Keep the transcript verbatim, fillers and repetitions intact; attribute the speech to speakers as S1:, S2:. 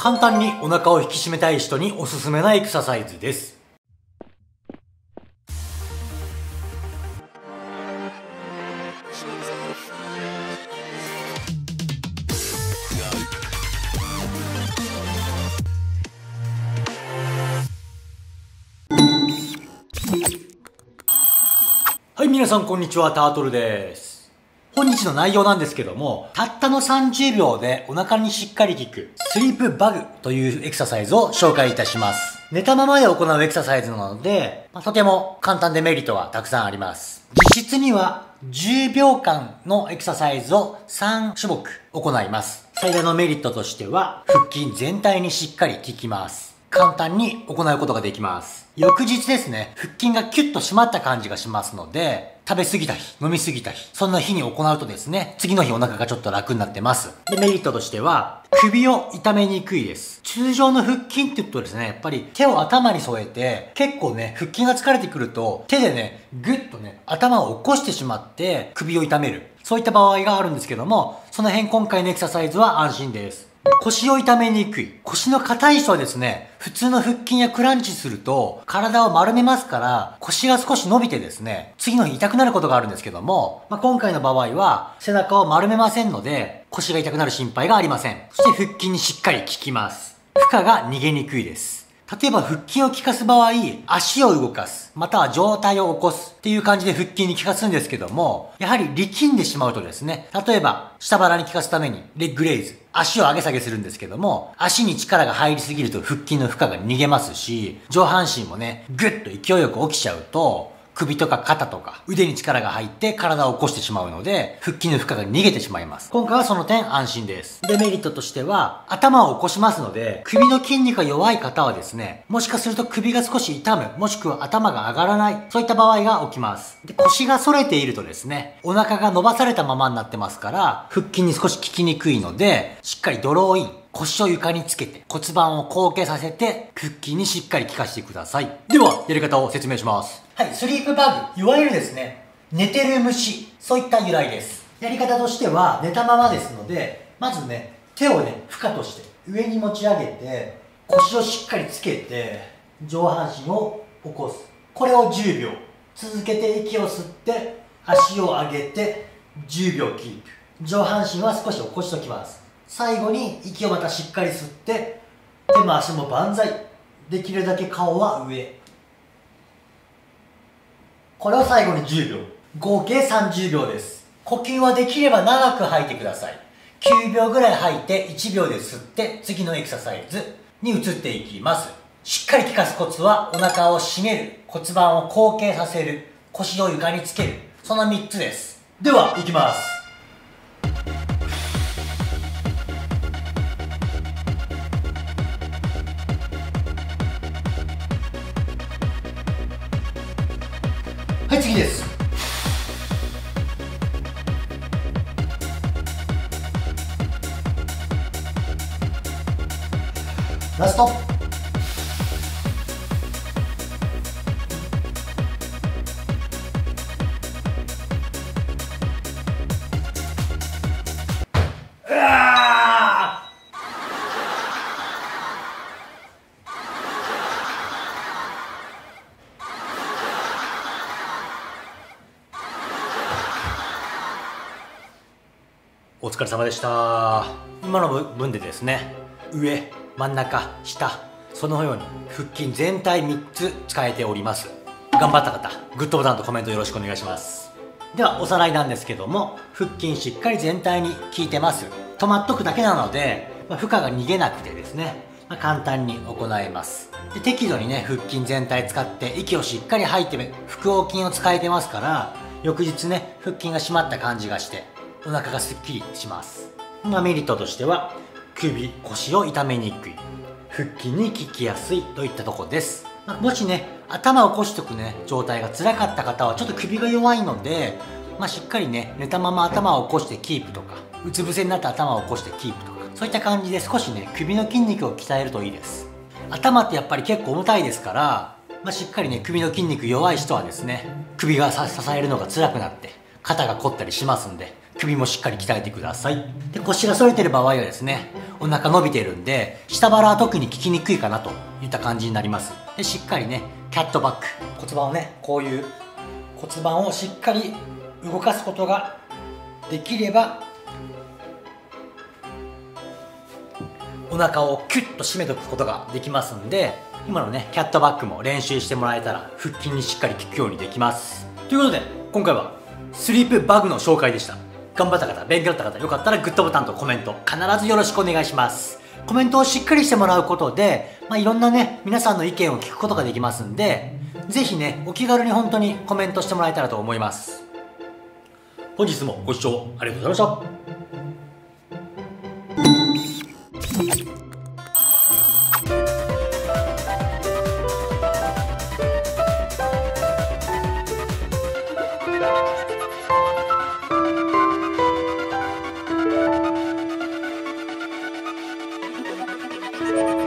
S1: 簡単にお腹を引き締めたい人におすすめなエクササイズです。はい、皆さんこんにちは、タートルです。本日の内容なんですけども、たったのさんじゅうびょうでお腹にしっかり効くスリープバグというエクササイズを紹介いたします。寝たままで行うエクササイズなので、まあ、とても簡単でメリットはたくさんあります。実質にはじゅうびょうかんのエクササイズをさんしゅもく行います。最大のメリットとしては、腹筋全体にしっかり効きます。簡単に行うことができます。翌日ですね、腹筋がキュッと締まった感じがしますので、食べ過ぎた日、飲み過ぎた日、そんな日に行うとですね、次の日お腹がちょっと楽になってます。で、メリットとしては、首を痛めにくいです。通常の腹筋って言うとですね、やっぱり手を頭に添えて、結構ね、腹筋が疲れてくると、手でね、ぐっとね、頭を起こしてしまって、首を痛める。そういった場合があるんですけども、その辺今回のエクササイズは安心です。腰を痛めにくい。腰の硬い人はですね、普通の腹筋やクランチすると体を丸めますから腰が少し伸びてですね、次の日痛くなることがあるんですけども、まあ、今回の場合は背中を丸めませんので腰が痛くなる心配がありません。そして腹筋にしっかり効きます。負荷が逃げにくいです。例えば腹筋を効かす場合、足を動かす、または上体を起こすっていう感じで腹筋に効かすんですけども、やはり力んでしまうとですね、例えば下腹に効かすためにレッグレイズ、足を上げ下げするんですけども、足に力が入りすぎると腹筋の負荷が逃げますし、上半身もね、ぐっと勢いよく起きちゃうと、首とか肩とか腕に力が入って体を起こしてしまうので、腹筋の負荷が逃げてしまいます。今回はその点安心です。デメリットとしては、頭を起こしますので、首の筋肉が弱い方はですね、もしかすると首が少し痛む、もしくは頭が上がらない、そういった場合が起きます。で、腰が反れているとですね、お腹が伸ばされたままになってますから、腹筋に少し効きにくいので、しっかりドローイン、腰を床につけて骨盤を後傾させて腹筋にしっかり効かしてください。では、やり方を説明します。はい、スリープバグ、いわゆるですね、寝てる虫、そういった由来です。やり方としては、寝たままですので、まずね、手をね、負荷として上に持ち上げて、腰をしっかりつけて、上半身を起こす。これをじゅうびょう。続けて息を吸って、足を上げて、じゅうびょうキープ。上半身は少し起こしておきます。最後に息をまたしっかり吸って手も足も万歳。できるだけ顔は上。これを最後にじゅうびょう、合計さんじゅうびょうです。呼吸はできれば長く吐いてください。きゅうびょうぐらい吐いていちびょうで吸って次のエクササイズに移っていきます。しっかり効かすコツはお腹を締める、骨盤を後傾させる、腰を床につける、そのみっつです。ではいきます。はい、次です。ラスト。うわー、お疲れ様でした。今の分でですね、上、真ん中、下、そのように腹筋全体みっつ使えております。頑張った方、グッドボタンとコメントよろしくお願いします。ではおさらいなんですけども、腹筋しっかり全体に効いてます。止まっとくだけなので、まあ、負荷が逃げなくてですね、まあ、簡単に行えます。で、適度にね、腹筋全体使って息をしっかり吐いて腹横筋を使えてますから、翌日ね、腹筋が締まった感じがしてお腹がすっきりします。まあ、メリットとしては首、腰を痛めにくい、腹筋に効きやすいといったところです。まあ、もしね、頭を起こしておくね、状態が辛かった方はちょっと首が弱いので、まあ、しっかりね、寝たまま頭を起こしてキープとか、うつ伏せになって頭を起こしてキープとか、そういった感じで少しね、首の筋肉を鍛えるといいです。頭ってやっぱり結構重たいですから、まあ、しっかりね、首の筋肉弱い人はですね、首が支えるのが辛くなって肩が凝ったりしますんで、 首もしっかり鍛えてください。で、腰が反れてる場合はですね、お腹伸びてるんで、下腹は特に効きにくいかなといった感じになります。で、しっかりね、キャットバック。骨盤をね、こういう骨盤をしっかり動かすことができれば、お腹をキュッと締めておくことができますんで、今のね、キャットバックも練習してもらえたら、腹筋にしっかり効くようにできます。ということで、今回はスリープバグの紹介でした。頑張った方、勉強だった方、よかったらグッドボタンとコメント、必ずよろしくお願いします。コメントをしっかりしてもらうことで、まあ、いろんなね、皆さんの意見を聞くことができますんで、ぜひね、お気軽に本当にコメントしてもらえたらと思います。本日もご視聴ありがとうございました。you